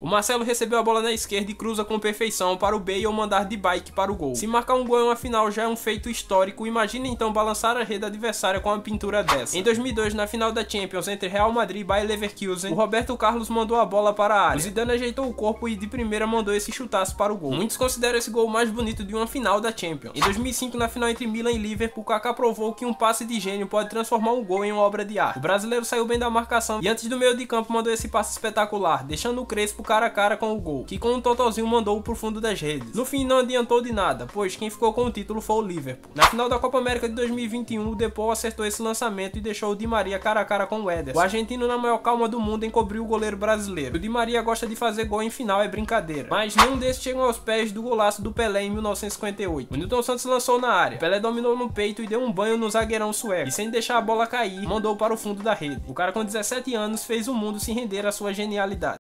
Marcelo recebeu a bola na esquerda e cruza com perfeição para o Bale mandar de bike para o gol. Se marcar um gol em uma final já é um feito histórico, imagine então balançar a rede adversária com uma pintura dessa. Em 2002, na final da Champions entre Real Madrid e Bayer Leverkusen, o Roberto Carlos mandou a bola para a área. O Zidane ajeitou o corpo e de primeira mandou esse chutaço para o gol. Muitos consideram esse gol o mais bonito de uma final da Champions. Em 2005, na final entre Milan e Liverpool, Kaká provou que um passe de gênio pode transformar um gol em uma obra de arte. O brasileiro saiu bem da marcação e antes do meio de campo mandou esse passe espetacular, deixando o Crespo cara a cara com o gol, que com um totozinho mandou pro fundo das redes. No fim não adiantou de nada, pois quem ficou com o título foi o Liverpool. Na final da Copa América de 2021, o Depol acertou esse lançamento e deixou o Di Maria cara a cara com o Ederson. O argentino, na maior calma do mundo, encobriu o goleiro brasileiro. O Di Maria gosta de fazer gol em final, é brincadeira, mas nenhum desses chegam aos pés do golaço do Pelé em 1958. O Nilton Santos lançou na área, Pelé dominou no peito e deu um banho no zagueirão sueco, e sem deixar a bola cair, mandou para o fundo da rede. O cara com 17 anos fez o mundo se render à sua genialidade.